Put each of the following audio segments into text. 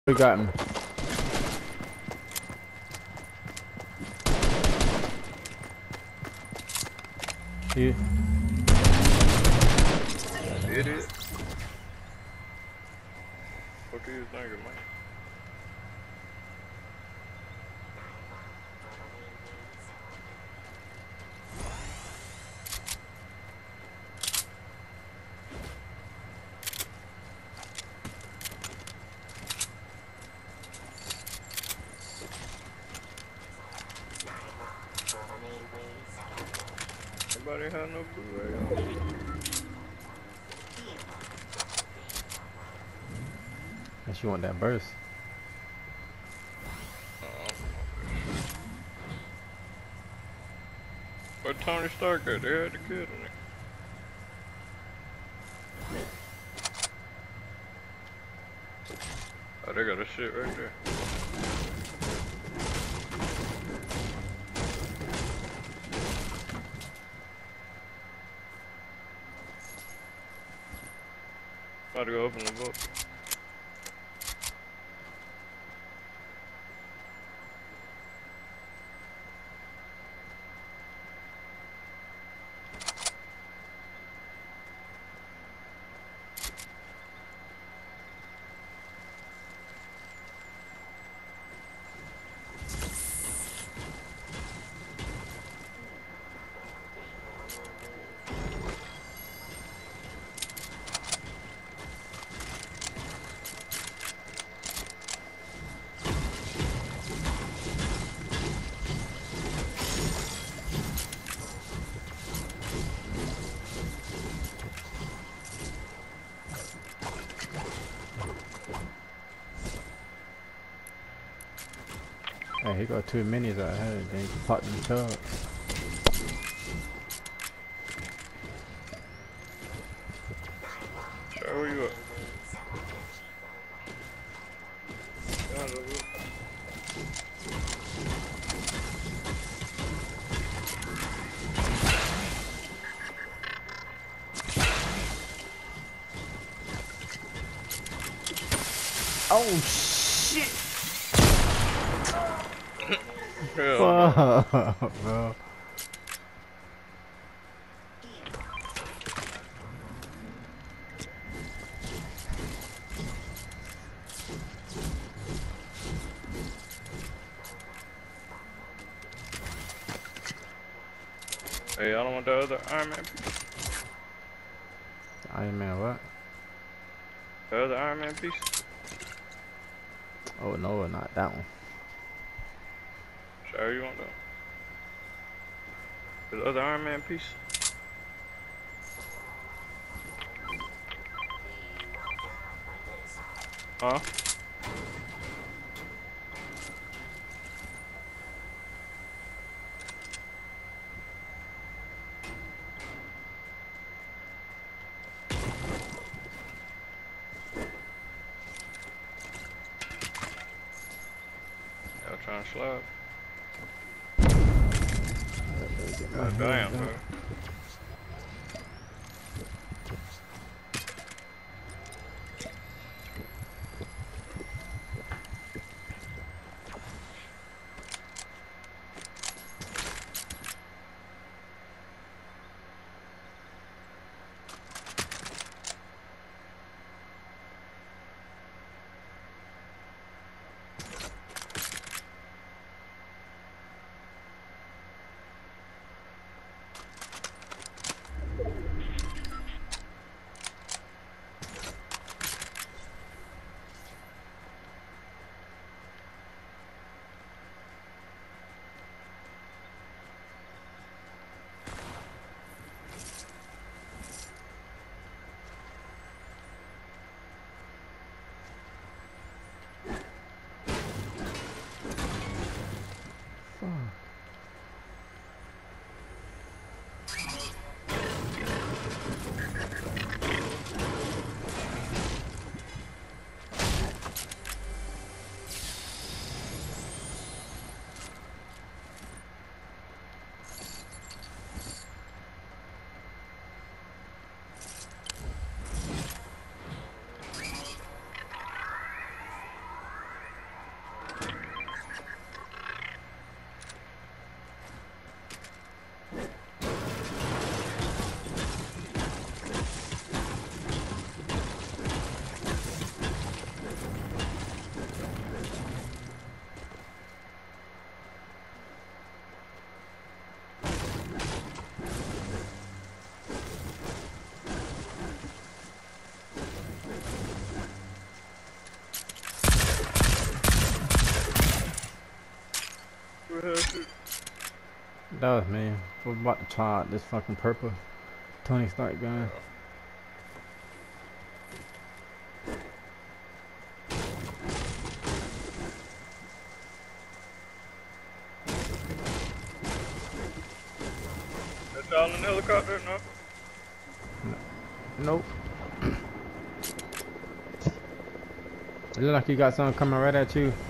We got him. You. Idiot. What do you think of me? Anybody have no Blu-ray on? Unless you want that burst. But Tony Stark got they had the kid in it. Oh, they got a shit right there. About to go open the book. Hey, he got 2 minis out here, then he popped them chugs. Sure, where you at? Yeah, that's it. Oh shit! Hell no. Fuck, bro. Hey, I don't want the other Iron Man piece. Iron Man, what? The other Iron Man piece. Oh no, not that one. Sure, you want the other Iron Man piece? Huh? Y'all trying to slap? God damn, bro. That was me. We're about to try out this fucking purple Tony Stark gun. That's y'all in the helicopter, no? Nope. It look like you got something coming right at you.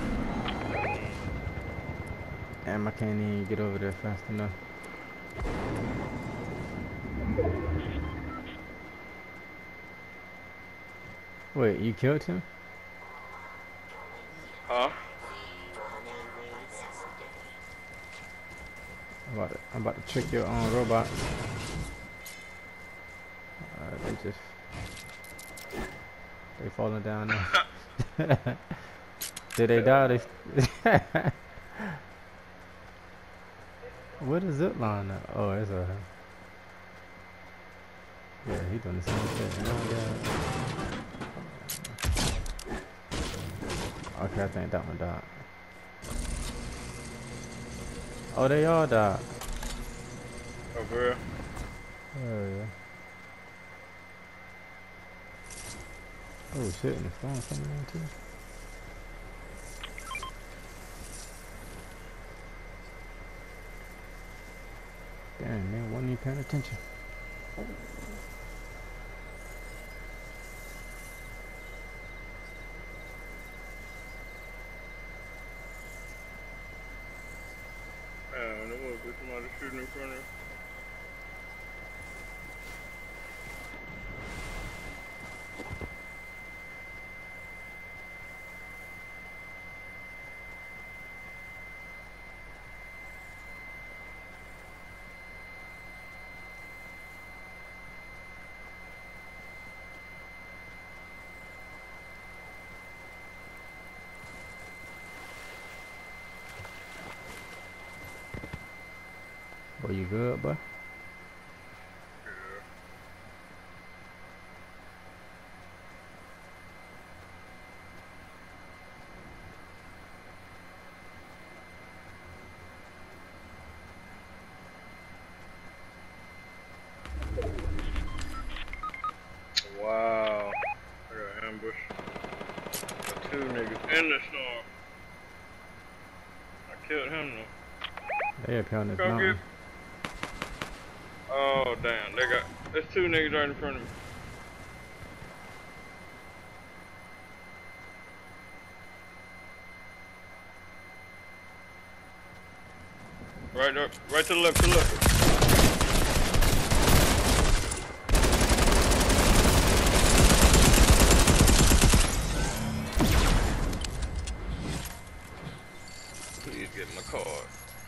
Damn, I can't even get over there fast enough. Wait, you killed him? Huh? I'm about to trick your own robot. They falling down now. Did they die? What is zip line at? Oh, it's a. Yeah, he doing the same shit. Okay, I think that one died. Oh, they all died. Over here. Oh yeah. Oh shit, and the storm coming in too. Damn, man, wasn't even paying attention. Man, there was somebody shooting in front of her. Boy, you good, bud? Wow. I got ambush. Got two niggas in the storm. I killed him though. They up here on this Go mountain. get. Oh damn, there's two niggas right in front of me. Right up, right to the left, to the left. Please get my card.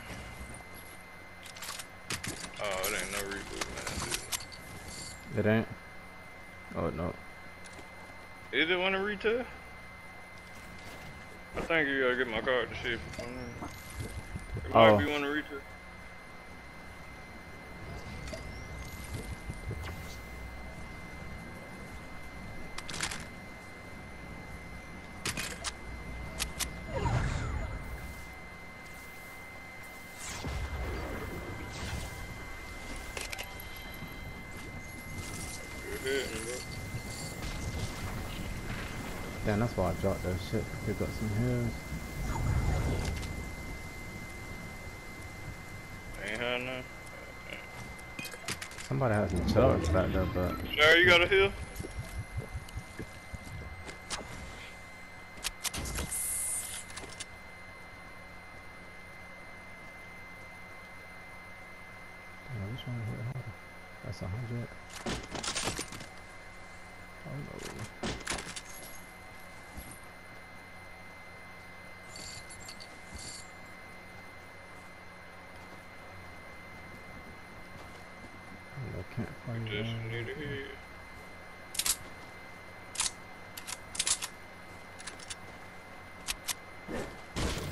Oh, it ain't no reboot, man. It ain't? Oh, no. Is it one of retail? I think you gotta get my card to see if it might be one of retail. Damn, that's why I dropped that shit. Pick up some hills. Ain't had none. Somebody has some chucks back there, but. Sure, you got a hill? Damn, which one hit harder? That's 100. Oh no.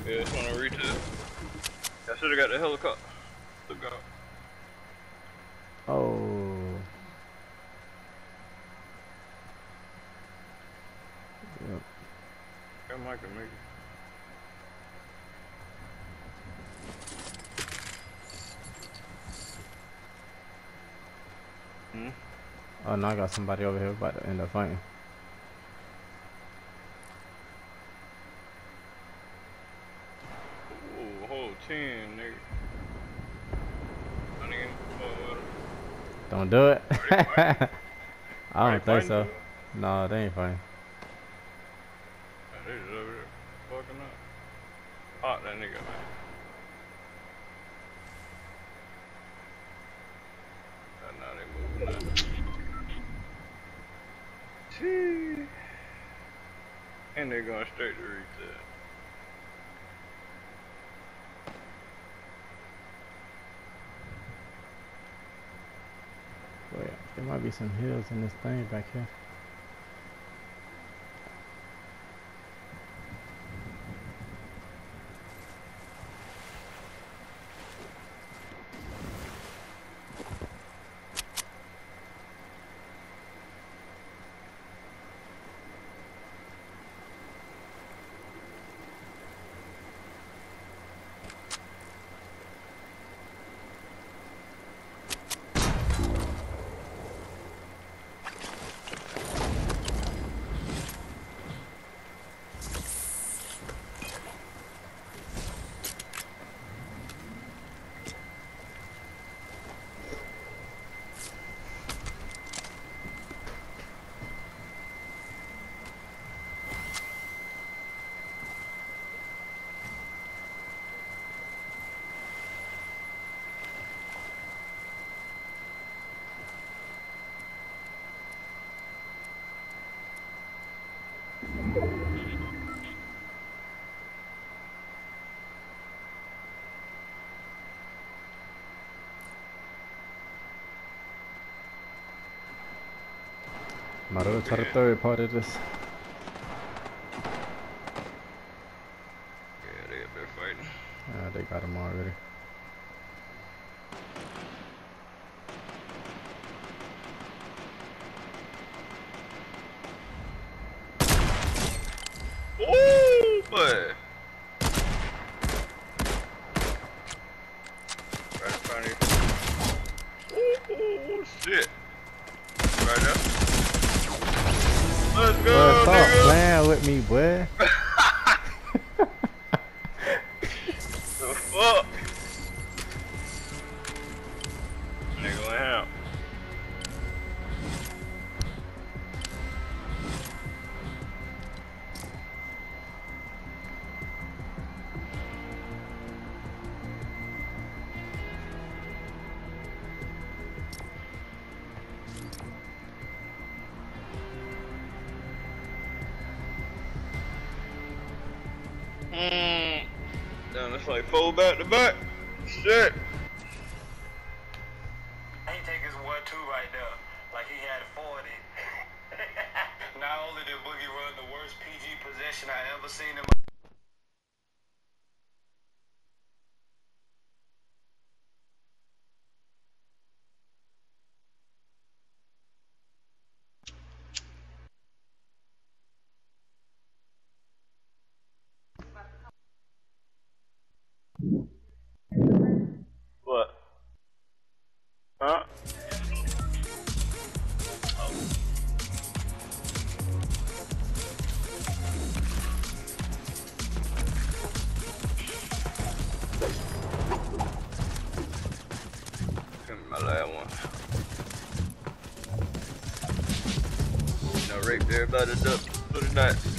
Yeah, it's on a retail. I should've got the helicopter. Look out. Oh. Yep. I might can make it. Hmm? Oh, no, I got somebody over here about to end up fighting. Ooh, whole 10, nigga. I ain't gonna Don't do it. I don't think fighting so. too? No, they ain't fighting. They just over there fucking up. Hot that nigga, man. Now they moving up. Gee. And they're going straight to retail. Wait, there might be some hills in this thing back here. Might as well try the third part of this. Yeah, they up there fighting. They got him already. Ooh, boy. Right in front of you. Ooh, shit. Right there. Let's go, Stop nigga. playing with me, boy. The fuck? Nigga went out. Damn, it's like 4 back to back. Shit. He take his 1-2 right there, like he had 40. Not only did Boogie run the worst PG possession I ever seen in my What? Huh? Give me my last one. You know, raped everybody up for the night.